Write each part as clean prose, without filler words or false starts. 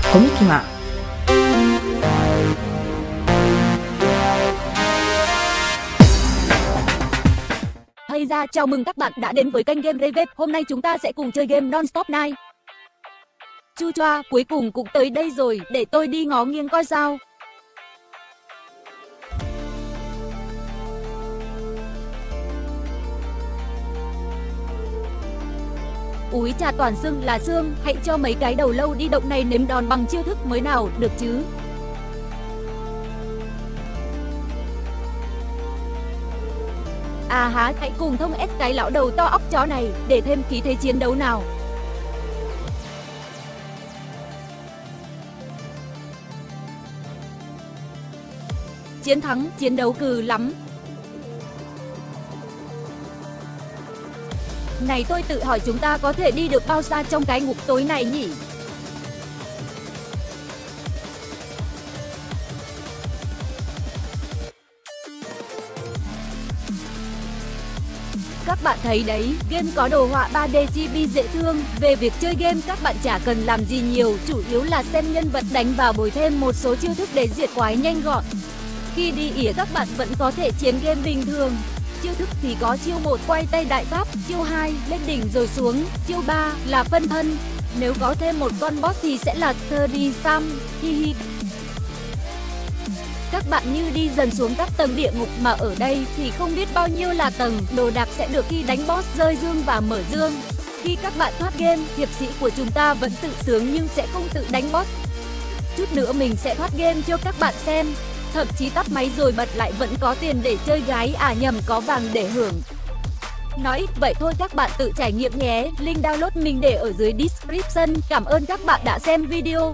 コミキマ。 Hay ra, chào mừng các bạn đã đến với kênh Game Review. Hôm nay chúng ta sẽ cùng chơi game Non-Stop Night. Chu choa, cuối cùng cũng tới đây rồi, để tôi đi ngó nghiêng coi sao. Úi chà, toàn xương là xương, hãy cho mấy cái đầu lâu đi động này nếm đòn bằng chiêu thức mới nào, được chứ? À há, hãy cùng thông ép cái lão đầu to óc chó này, để thêm khí thế chiến đấu nào. Chiến thắng, chiến đấu cừ lắm. Này, tôi tự hỏi chúng ta có thể đi được bao xa trong cái ngục tối này nhỉ? Các bạn thấy đấy, game có đồ họa 3D chibi dễ thương. Về việc chơi game các bạn chả cần làm gì nhiều, chủ yếu là xem nhân vật đánh vào bồi thêm một số chiêu thức để diệt quái nhanh gọn. Khi đi ỉa các bạn vẫn có thể chiến game bình thường. Chiêu thức thì có chiêu 1 quay tay đại pháp, chiêu 2 lên đỉnh rồi xuống, chiêu 3 là phân thân. Nếu có thêm một con boss thì sẽ là 3D Sam, hi hi. Các bạn như đi dần xuống các tầng địa ngục mà ở đây thì không biết bao nhiêu là tầng, đồ đạc sẽ được khi đánh boss rơi dương và mở dương. Khi các bạn thoát game, hiệp sĩ của chúng ta vẫn tự sướng nhưng sẽ không tự đánh boss. Chút nữa mình sẽ thoát game cho các bạn xem. Thậm chí tắt máy rồi bật lại vẫn có tiền để chơi gái, à nhầm, có vàng để hưởng. Nói ít vậy thôi, các bạn tự trải nghiệm nhé. Link download mình để ở dưới description. Cảm ơn các bạn đã xem video.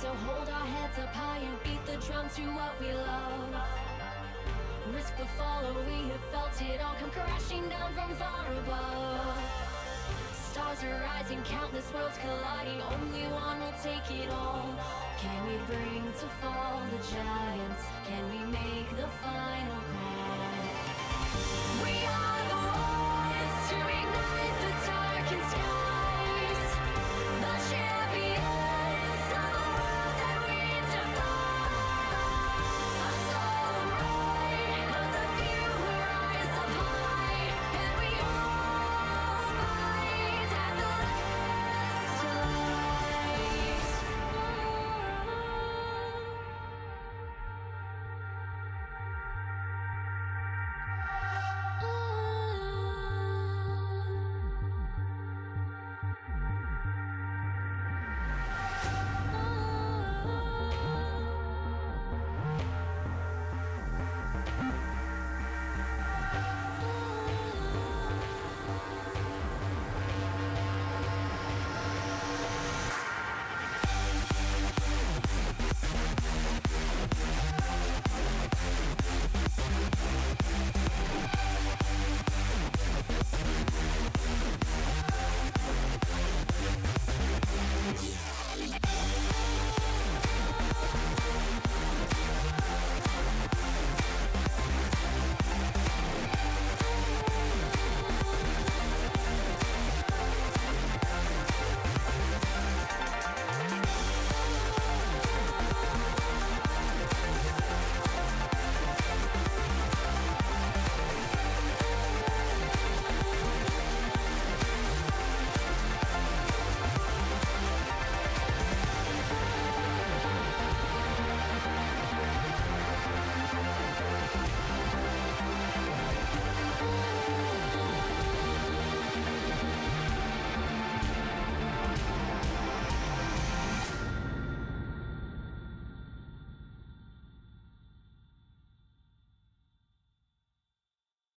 So hold our heads up high and beat the drum to what we love. Risk the fall, or we have felt it all come crashing down from far above. Stars are rising, countless worlds colliding, only one will take it all. Can we bring to fall the giants? Can we make the final call? We are